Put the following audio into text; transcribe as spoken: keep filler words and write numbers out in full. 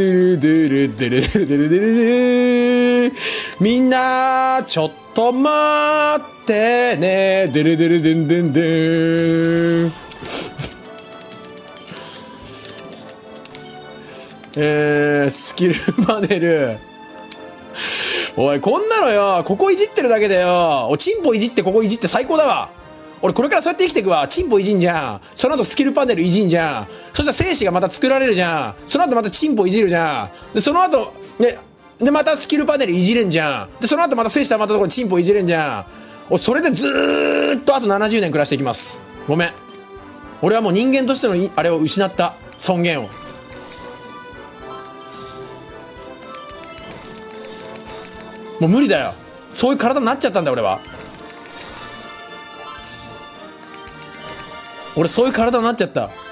ルデルデルデルデルデルみんなちょっと待ってねデルデルデンデンデンえー、スキルパネルおいこんなのよここいじってるだけだよおチンポいじってここいじって最高だわ俺これからそうやって生きていくわチンポいじんじゃんその後スキルパネルいじんじゃんそしたら精子がまた作られるじゃんその後またチンポいじるじゃんでその後ねでまたスキルパネルいじれんじゃんでその後また精子たまったところにチンポいじれんじゃん俺それでずーっとあとななじゅうねん暮らしていきますごめん俺はもう人間としてのあれを失った尊厳をもう無理だよそういう体になっちゃったんだ俺は俺そういう体になっちゃった